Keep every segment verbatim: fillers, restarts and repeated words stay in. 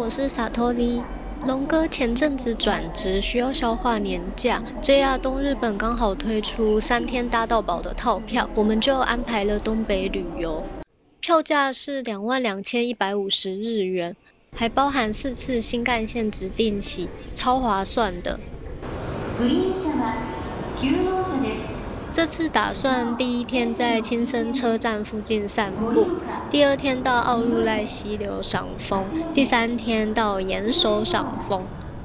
我是萨托利。龙哥前阵子转职，需要消化年假 ，J R 东日本刚好推出三天搭到饱的套票，我们就安排了东北旅游。票价是两万两千一百五十日元，还包含四次新干线指定席，超划算的。这次打算第一天在青森车站附近散步，第二天到奥入濑溪流赏枫，第三天到岩手赏枫。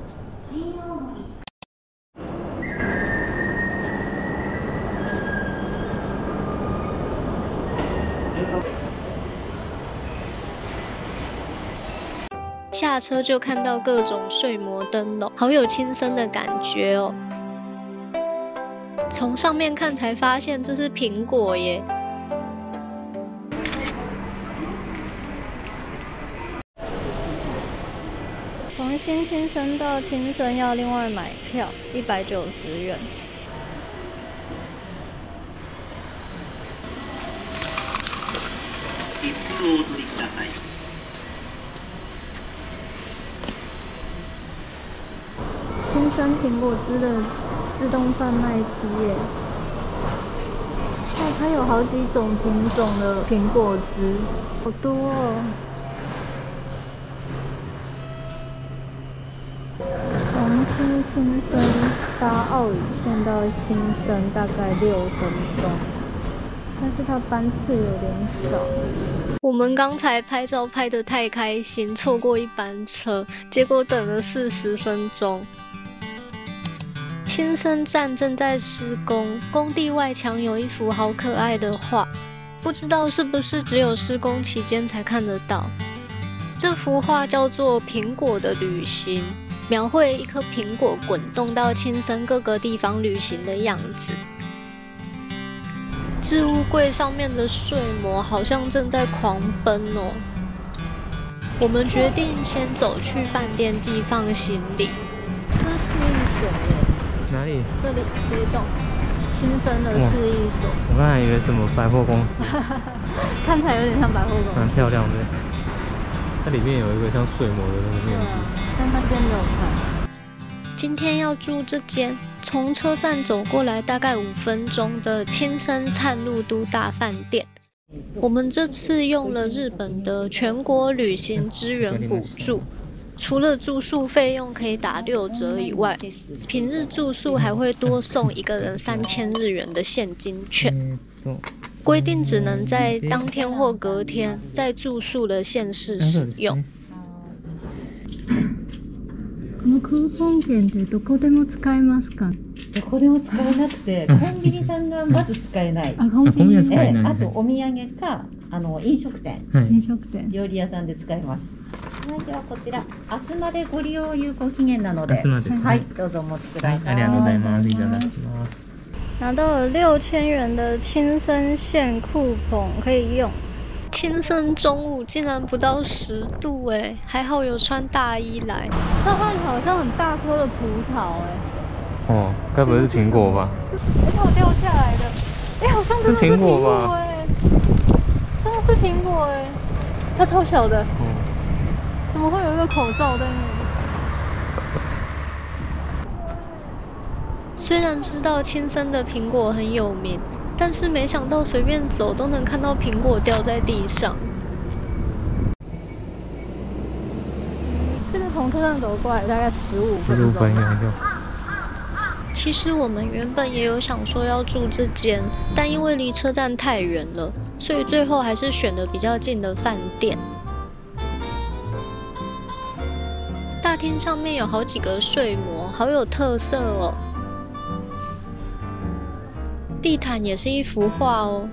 下车就看到各种睡魔灯笼，好有青森的感觉哦。从上面看才发现这是苹果耶。从新青森到青森要另外买票，一百九十元。青森苹果汁的自动贩卖机耶，哦，它有好几种品种的苹果汁，好多哦。从新青森搭奥羽线到青森大概六分钟，但是它班次有点少。我们刚才拍照拍得太开心，错过一班车，结果等了四十分钟。青森站正在施工，工地外墙有一幅好可爱的画，不知道是不是只有施工期间才看得到。这幅画叫做《苹果的旅行》，描绘一颗苹果滚动到青森各个地方旅行的样子。置物柜上面的睡魔好像正在狂奔哦。我们决定先走去饭店寄放行李。这是一所耶。 哪里？ 这里这一栋青森的市役所。 我刚才以为什么百货公司， 看起来有点像百货公司， 蛮漂亮的。它里面有一个像睡魔的那个面积， 但它今天没有开。今天要住这间，从车站走过来大概五分钟的青森灿路都大饭店。我们这次用了日本的全国旅行支援补助。除了住宿费用可以打六折以外，平日住宿还会多送一个人三千日元的现金券。规定只能在当天或隔天在住宿的县市使用。 このクーポン券ってどこでも使えますか？ どこでも使えなくて、コンビニさんがまず使えない。 あ、コンビニ使えない。 あとお土産かあの飲食店、 飲食店、 料理屋さんで使えます。はい、ではこちら明日までご利用有効期限なので、 明日まではい、どうぞお持ちください。 ありがとうございます。いただきます。 拿到了六千元的青森县酷碰可以用。青森中午竟然不到十度哎，还好有穿大衣来。这看起来好像很大颗的葡萄哎。 哦，该不会是苹果吧？ 哎，它有掉下来的。哎，好像真的是苹果吧？真的是苹果哎，它超小的。嗯。怎么会有一个口罩在那里？虽然知道青森的苹果很有名，但是没想到随便走都能看到苹果掉在地上。这个从车站走过来大概十五分钟。其实我们原本也有想说要住这间，但因为离车站太远了，所以最后还是选了比较近的饭店。大厅上面有好几个睡魔，好有特色哦。地毯也是一幅画哦。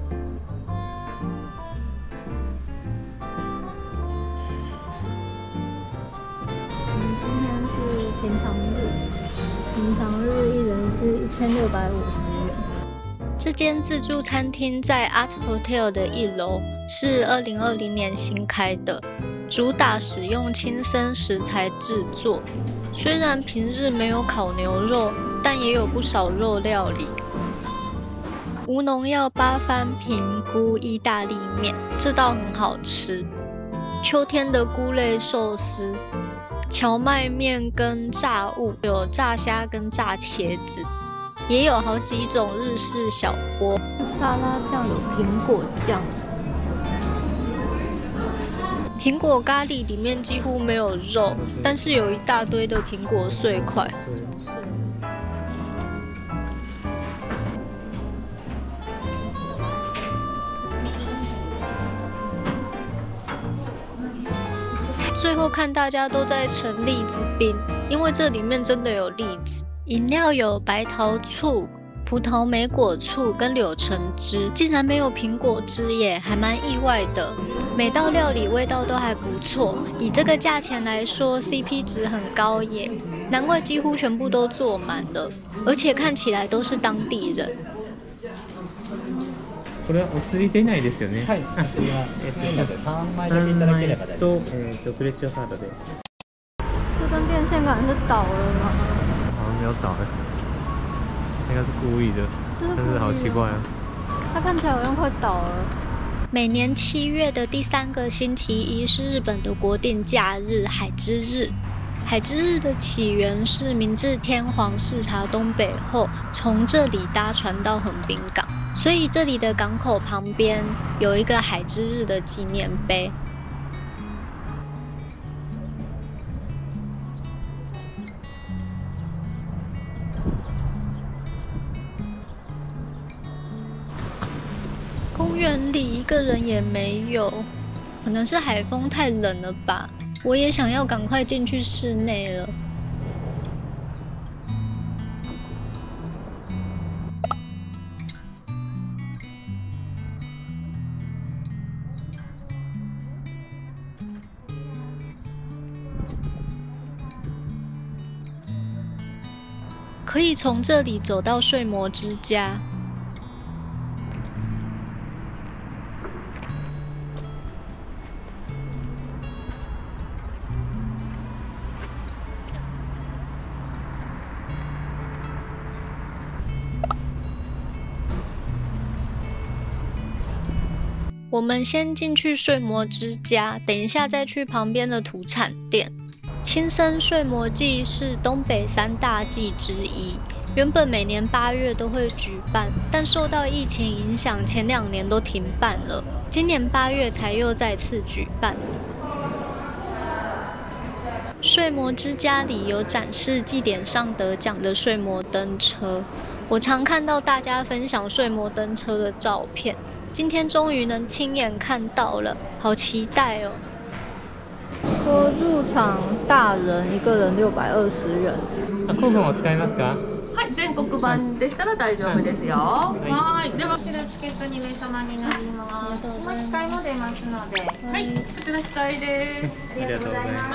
我们今天是平常日，平常日一人是一千六百五十元。这间自助餐厅在 Art Hotel 的一楼，是二零二零年新开的。主打使用青森食材制作，虽然平日没有烤牛肉，但也有不少肉料理。无农药八番评估意大利面，这道很好吃。 秋天的菇类寿司、荞麦面跟炸物，有炸虾跟炸茄子，也有好几种日式小锅。沙拉酱有苹果酱，苹果咖喱里面几乎没有肉，但是有一大堆的苹果碎块。最后看大家都在盛栗子冰，因为这里面真的有栗子。饮料有白桃醋、葡萄莓果醋跟柳橙汁，竟然没有苹果汁耶，还蛮意外的。每道料理味道都还不错，以这个价钱来说 ，C P 值很高耶，难怪几乎全部都坐满了，而且看起来都是当地人。 これはお釣り出ないですよね。はい。あ、次はえっと三枚だけいただければ大丈夫。とえっとクレジットカードで。 这根电线杆是倒了吗？ 好像没有倒的，应该是故意的，但是好奇怪啊。 它看起来好像快倒了。每年七月的第三个星期一是日本的国定假日海之日。海之日的起源是明治天皇视察东北后，从这里搭船到横滨港，所以这里的港口旁边有一个海之日的纪念碑。公园里一个人也没有，可能是海风太冷了吧。我也想要赶快进去室内了。可以从这里走到睡魔之家。我们先进去睡魔之家，等一下再去旁边的土产店。青森睡魔祭是东北三大祭之一，原本每年八月都会举办，但受到疫情影响，前两年都停办了。今年八月才又再次举办。睡魔之家里有展示祭典上得奖的睡魔灯车，我常看到大家分享睡魔灯车的照片。今天终于能亲眼看到了，好期待哦！说入场大人一个人六百二十元。 あ、クーポンを使いますか？ はい、全国版でしたら大丈夫ですよ。はい、ではこちらチケットに名様になります。控えも出ますので、はい、こちら控えです。 ありがとうございます。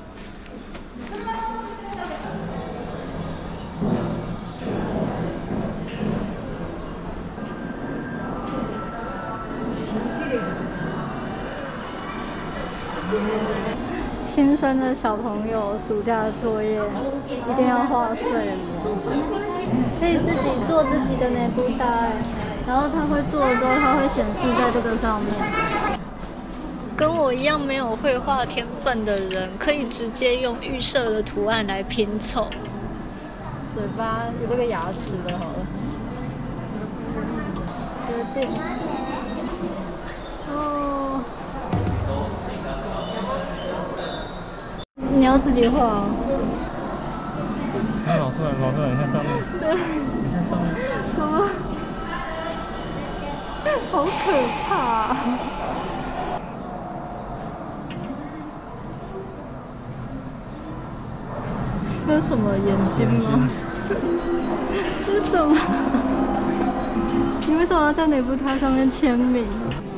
青森的小朋友暑假的作业一定要画睡魔，可以自己做自己的内部带，然后他会做了之后，它会显示在这个上面。跟我一样没有绘画天分的人，可以直接用预设的图案来拼凑。嘴巴有这个牙齿的，好了，决定。哦。你要自己画哦。 哎，老师，老师，你看上面，你看上面。 什么？好可怕啊！这是什么眼睛吗？这是什么？你为什么要在哪部它上面签名？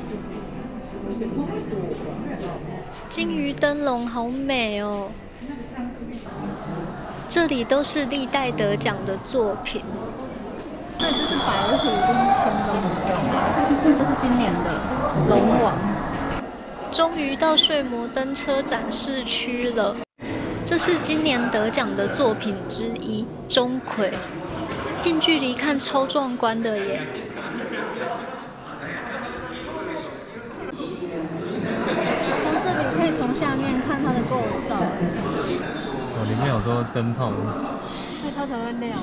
金鱼灯笼好美哦！这里都是历代得奖的作品。那这是白虎跟青龙，这是今年的龙王。终于到睡魔灯车展示区了，这是今年得奖的作品之一——钟馗。近距离看超壮观的耶！ 好多灯泡， 所以它才会亮。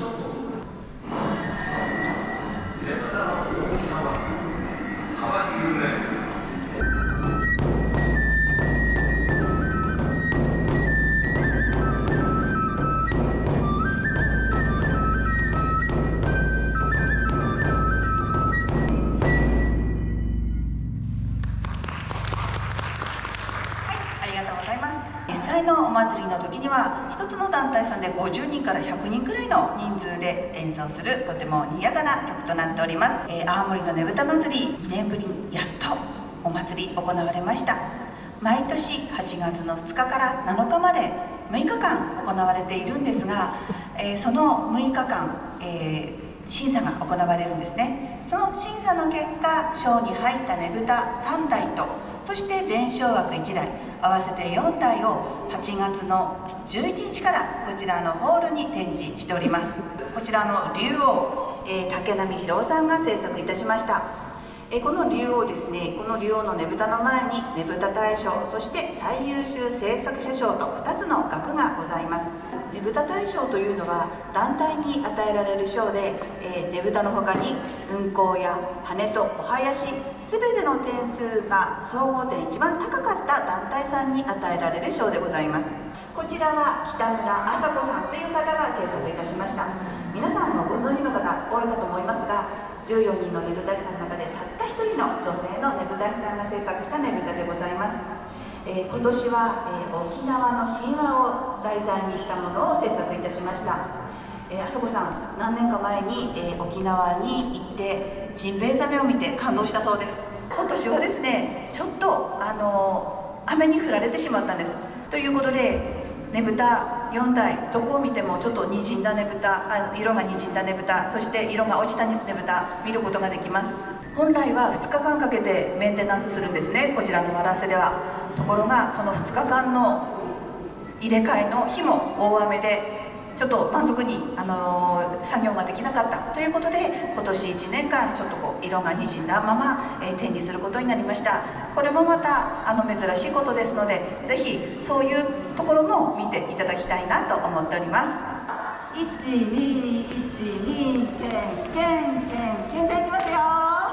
実際のお祭りの時には一つの団体さんでごじゅうにんからひゃくにんくらいの人数で演奏するとても賑やかな曲となっております。えー、青森のねぶた祭りにねんぶりにやっとお祭り行われました。毎年はちがつのふつかからなのかまでむいかかん行われているんですが、えー、そのむいかかん、えー、審査が行われるんですね。その審査の結果、賞に入ったねぶたさんだいと、そして伝承枠いちだい、合わせてよんだいをはちがつのじゅういちにちからこちらのホールに展示しております。こちらの竜王、えー、竹波博夫さんが制作いたしました。えー、この竜王ですね、この竜王のねぶたの前にねぶた大賞、そして最優秀制作者賞とふたつの額がございます。ねぶた大賞というのは団体に与えられる賞で、えー、ねぶたのほかに運行や羽とお囃子、すべての点数が総合点一番高かった団体さんに与えられる賞でございます。こちらは北村麻子さんという方が制作いたしました。皆さんもご存知の方多いかと思いますが、じゅうよにんのねぶた師さんの中でたったひとりの女性のねぶた師さんが制作したねぶたでございます。えー、今年は、えー、沖縄の神話を題材にしたものを制作いたしました。えー、あそこさん、何年か前に、えー、沖縄に行ってジンベエザメを見て感動したそうです。今年はですね、ちょっと、あのー、雨に降られてしまったんです。ということでねぶたよんだい、どこを見てもちょっとにじんだねぶた、あ色がにじんだねぶた、そして色が落ちたねぶた見ることができます。本来はふつかかんかけてメンテナンスするんですね、こちらのわらせでは。ところがそのふつかかんの入れ替えの日も大雨でちょっと満足に、あのー、作業ができなかったということで、今年いちねんかんちょっとこう色がにじんだまま、えー、展示することになりました。これもまたあの珍しいことですので、ぜひそういうところも見ていただきたいなと思っております。いちにいちにけんけんけんけんじゃいきますよ。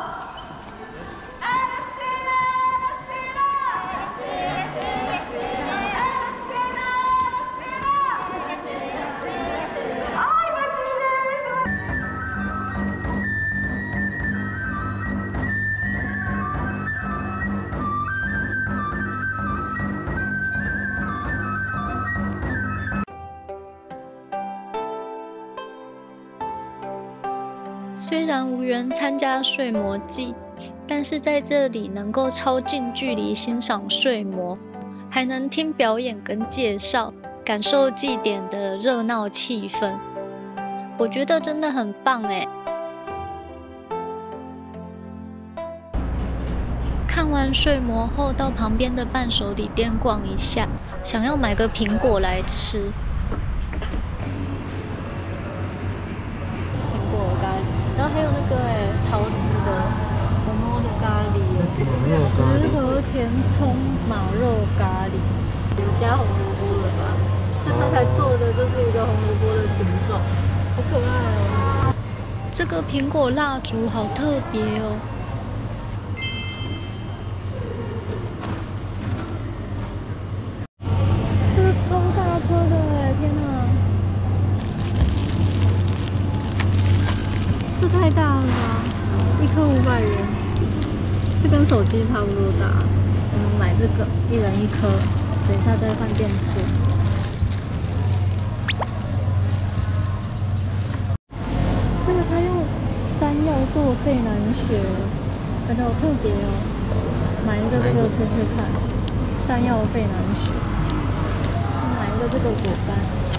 虽然无缘参加睡魔祭，但是在这里能够超近距离欣赏睡魔，还能听表演跟介绍，感受祭典的热闹气氛，我觉得真的很棒哎！看完睡魔后，到旁边的伴手礼店逛一下，想要买个苹果来吃。然后还有那个哎，桃子的红肉的咖喱，十和田葱马肉咖喱，有加红萝卜了吧？所以它才做的就是一个红萝卜的形状，好可爱哦！这个苹果蜡烛好特别哦。这个超大颗的哎，天哪！这太大了吧！一颗五百元，这跟手机差不多大。我们买这个，一人一颗，等一下再换电池。这个他用山药做费南雪，感觉好特别哦。买一个这个吃吃看，山药费南雪。买一个这个果干。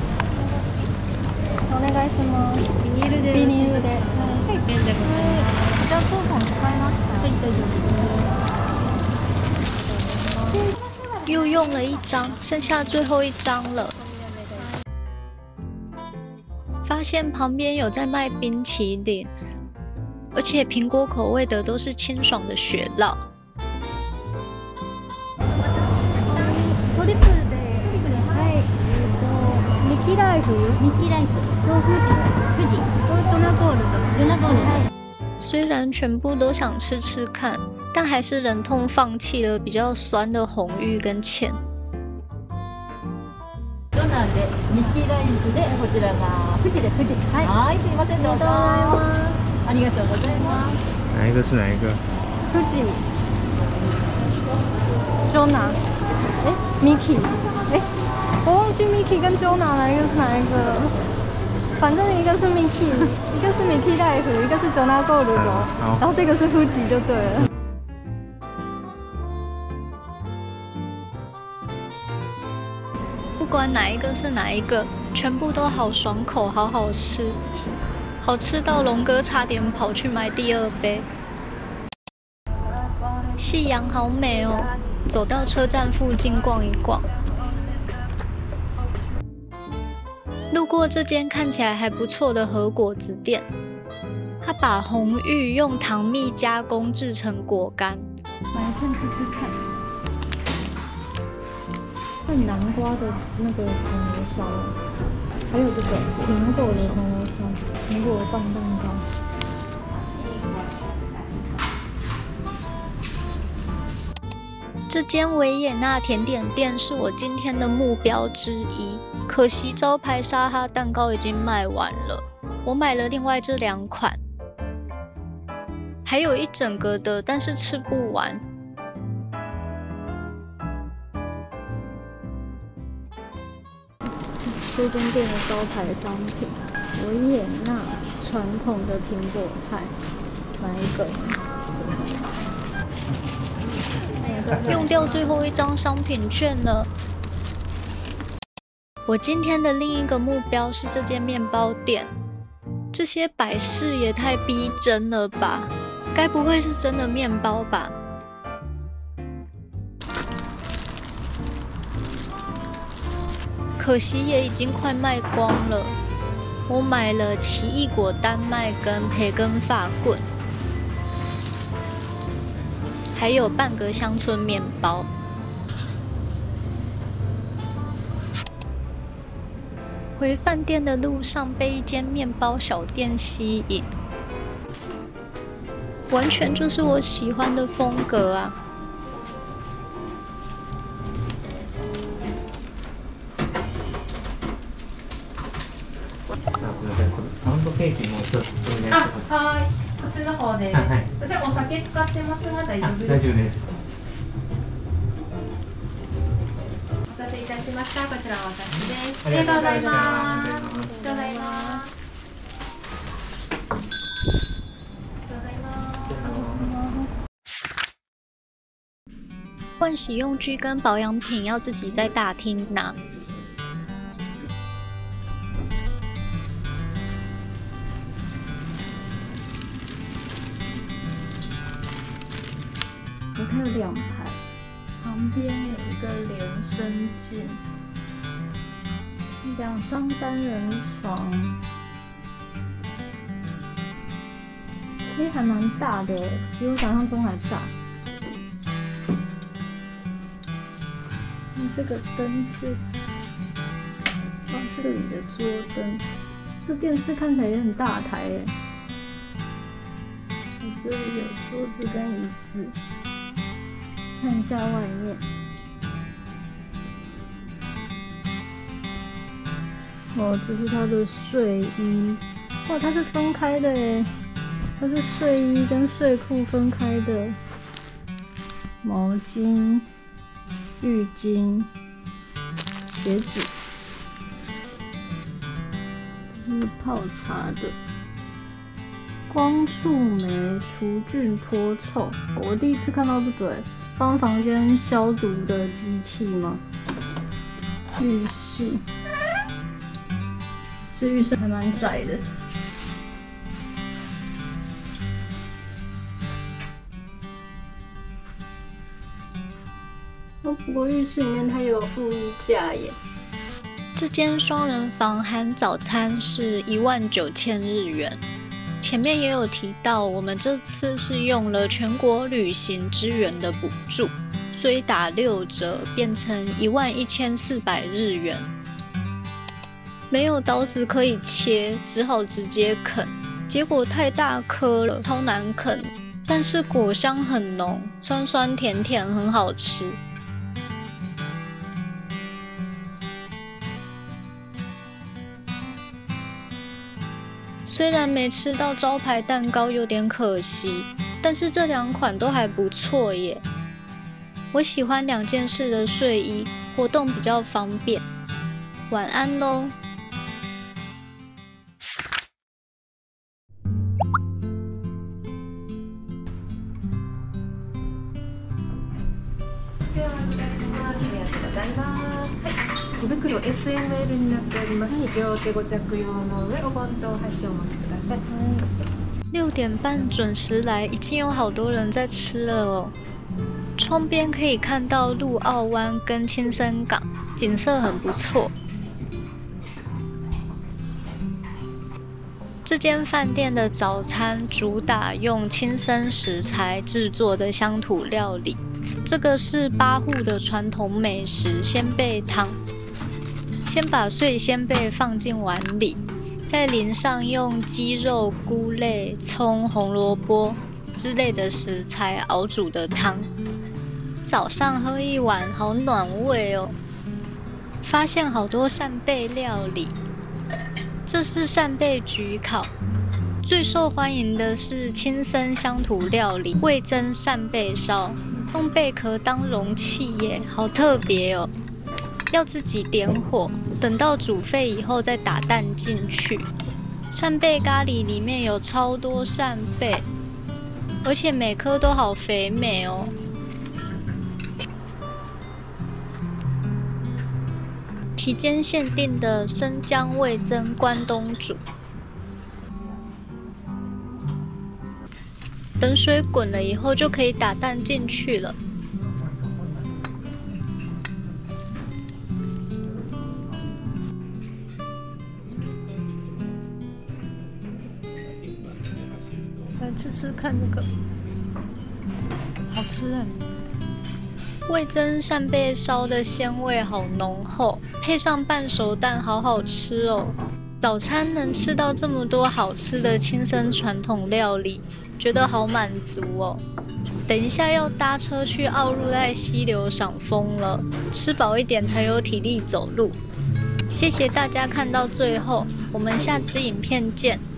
お願いします。ビニールで。ビニールで。はい。じゃあクーポン使いました。はい、大丈夫です。又用了一张，剩下最后一张了。发现旁边有在卖冰淇淋，而且苹果口味的都是清爽的雪酪。トリプルで、はい、えっとミキライフ、 ミキライフと富士富士とジョナゴールド。 ジョナゴールド。 虽然全部都想吃吃看，但还是忍痛放弃了比较酸的红玉跟芡。 ジョナでミキライフでこちらが富士です。富士。はい。はい、すいませんどうぞ。ありがとうございます。 哪一个是哪一个？ 富士。Jonah。哎 ，Mickey。哎，我忘记 Mickey 跟 Jonah 哪一个是哪一个了。反正一个是 Mickey， 一个是 Mickey Life， 一个是 Jonah Gold， 然后这个是 Fuji 就对了。 不管哪一个是哪一个，全部都好爽口，好好吃，好吃到龙哥差点跑去买第二杯。夕阳好美哦，走到车站附近逛一逛。路过这间看起来还不错的和果子店，他把红玉用糖蜜加工制成果干。 买一份吃吃看。还有南瓜的那个铜锣烧，还有这个苹果的铜锣烧，苹果棒蛋糕。 这间维也纳甜点店是我今天的目标之一，可惜招牌沙哈蛋糕已经卖完了。我买了另外这两款，还有一整个的，但是吃不完。 这间店的招牌商品，维也纳传统的苹果派，哪一个？ 用掉最后一张商品券了。我今天的另一个目标是这间面包店，这些摆饰也太逼真了吧？该不会是真的面包吧？可惜也已经快卖光了。我买了奇异果丹麦跟培根法棍。还有半个乡村面包。回饭店的路上被一间面包小店吸引，完全就是我喜欢的风格啊！ パウンドケーキもう一つお願いします。 はい、こっちの方で。 はい。 こちらお酒使ってますが大丈夫ですか？ 大丈夫です。 お待たせいたしました。こちらお渡しです。ありがとうございます。ありがとうございます。 换洗用具跟保养品要自己在大厅拿。 它有两排，旁边有一个连身镜，两张单人床，其实还蛮大的，比我想象中还大。这个灯是教室里的桌灯，这电视看起来也很大台耶。我这里有桌子跟椅子。看一下外面，哦，这是他的睡衣，哇，它是分开的耶，它是睡衣跟睡裤分开的，毛巾、浴巾、鞋子，这是泡茶的。光触媒除菌脱臭，我第一次看到这个，帮房间消毒的机器吗？浴室，这浴室还蛮窄的。哦，不过浴室里面它也有附衣架耶。 这间双人房含早餐是一万九千日元。前面也有提到，我们这次是用了全国旅行支援的补助，所以打六折变成一万一千四百日元。 没有刀子可以切，只好直接啃。结果太大颗了，超难啃，但是果香很浓，酸酸甜甜，很好吃。虽然没吃到招牌蛋糕，有点可惜，但是这两款都还不错耶。我喜欢两件式的睡衣，活动比较方便。晚安喽。 手袋 エスエムエル になっております。両手ご着用の上、お盆とお箸をお持ちください。 六点半准时来，已经有好多人在吃了哦。窗边可以看到陆澳湾跟青森港，景色很不错。这间饭店的早餐主打用青森食材制作的乡土料理，这个是八户的传统美食鲜贝汤。先把碎鲜贝放进碗里，再淋上用鸡肉、菇类、葱、红萝卜之类的食材熬煮的汤。早上喝一碗，好暖胃哦！发现好多扇贝料理，这是扇贝焗烤。最受欢迎的是青森乡土料理味噌扇贝烧，用贝壳当容器耶，好特别哦！要自己点火，等到煮沸以后再打蛋进去。扇贝咖喱里面有超多扇贝，而且每颗都好肥美哦。期间限定的生姜味噌关东煮，等水滚了以后就可以打蛋进去了。 来吃吃看这个，好吃哎！ 味噌扇贝烧的鲜味好浓厚，配上半熟蛋，好好吃哦。早餐能吃到这么多好吃的青森传统料理，觉得好满足哦。等一下要搭车去奥入濑溪流赏枫了，吃饱一点才有体力走路。谢谢大家看到最后，我们下支影片见。